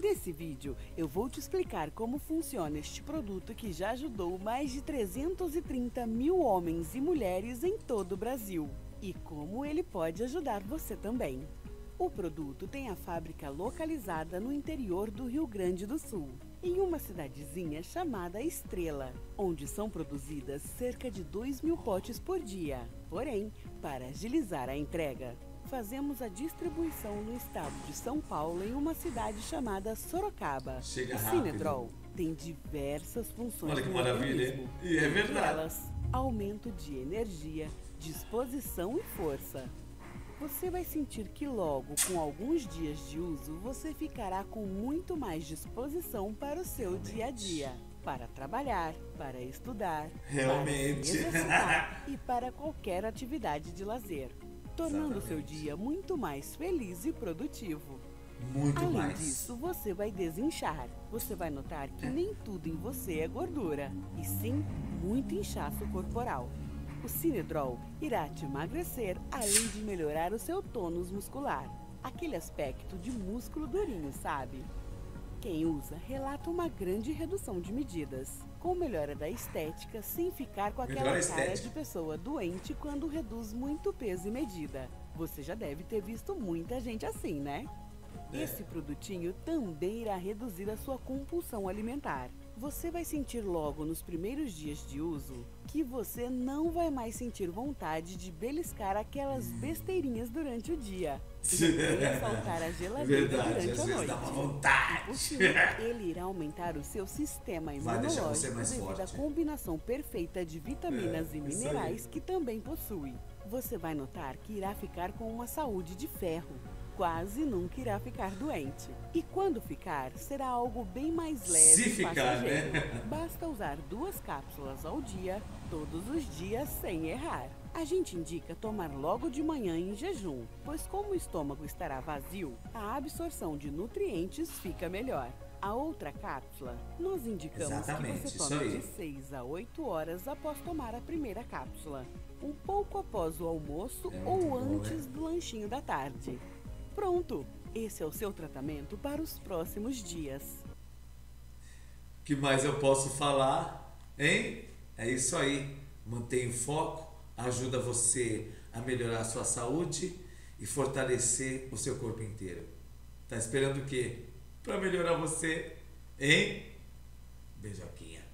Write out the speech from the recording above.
Nesse vídeo, eu vou te explicar como funciona este produto que já ajudou mais de 330 mil homens e mulheres em todo o Brasil. E como ele pode ajudar você também. O produto tem a fábrica localizada no interior do Rio Grande do Sul, em uma cidadezinha chamada Estrela, onde são produzidas cerca de 2.000 potes por dia. Porém, para agilizar a entrega, fazemos a distribuição no estado de São Paulo em uma cidade chamada Sorocaba. Chega o rápido. Cinedrol tem diversas funções. Olha que no maravilha, organismo. hein? E é verdade. Entre elas, aumento de energia, disposição e força. Você vai sentir que logo, com alguns dias de uso, você ficará com muito mais disposição para o seu dia a dia. Para trabalhar, para estudar, Realmente. para se exercitar e para qualquer atividade de lazer. Tornando o seu dia muito mais feliz e produtivo. Muito Além mais. disso, você vai desinchar. Você vai notar que nem tudo em você é gordura, e sim muito inchaço corporal. O Cinedrol irá te emagrecer, além de melhorar o seu tônus muscular. Aquele aspecto de músculo durinho, sabe? Quem usa relata uma grande redução de medidas, com melhora da estética, sem ficar com aquela Melhora a cara estética. de pessoa doente quando reduz muito peso e medida. Você já deve ter visto muita gente assim, né? Esse produtinho também irá reduzir a sua compulsão alimentar. Você vai sentir logo nos primeiros dias de uso que você não vai mais sentir vontade de beliscar aquelas besteirinhas durante o dia. Nem saltar a geladeira Verdade, durante às a vezes noite. dá uma vontade. Por fim, ele irá aumentar o seu sistema Vai deixar você imunológico mais devido à forte. combinação perfeita de vitaminas e isso minerais aí. que também possui. Você vai notar que irá ficar com uma saúde de ferro. Quase nunca irá ficar doente. E quando ficar, será algo bem mais leve Se e ficar, passageiro. né? Basta usar 2 cápsulas ao dia, todos os dias, sem errar. A gente indica tomar logo de manhã em jejum, pois como o estômago estará vazio, a absorção de nutrientes fica melhor. A outra cápsula, nós indicamos Exatamente, que você isso tome aí. de 6 a 8 horas após tomar a primeira cápsula, um pouco após o almoço É muito ou bom, antes né? do lanchinho da tarde. Pronto! Esse é o seu tratamento para os próximos dias. O que mais eu posso falar, hein? É isso aí. Mantenha o foco, ajuda você a melhorar a sua saúde e fortalecer o seu corpo inteiro. Tá esperando o quê? Para melhorar você, hein? Beijoquinha.